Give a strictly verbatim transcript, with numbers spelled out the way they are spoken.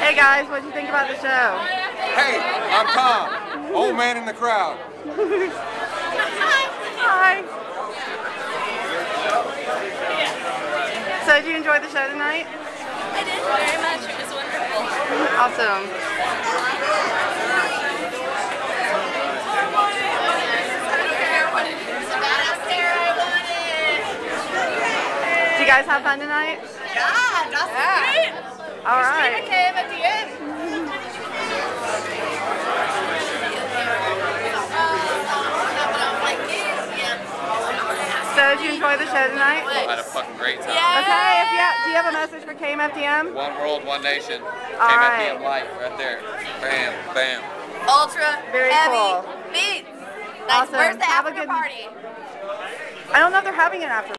Hey guys, what did you think about the show? Hey, I'm Tom, old man in the crowd. Hi. So did you enjoy the show tonight? I did very much. It was wonderful. Awesome. Did you guys have fun tonight? Yeah, that's yeah. great. All right. K M F D M. So did you enjoy the show tonight? I had a fucking great time. Yeah. Okay, if you have, do you have a message for K M F D M? One world, one nation. All K M F D M right. light right there. Bam, bam. Ultra Very heavy cool. beats. Awesome. Where's the Have a after good party? I don't know if they're having an after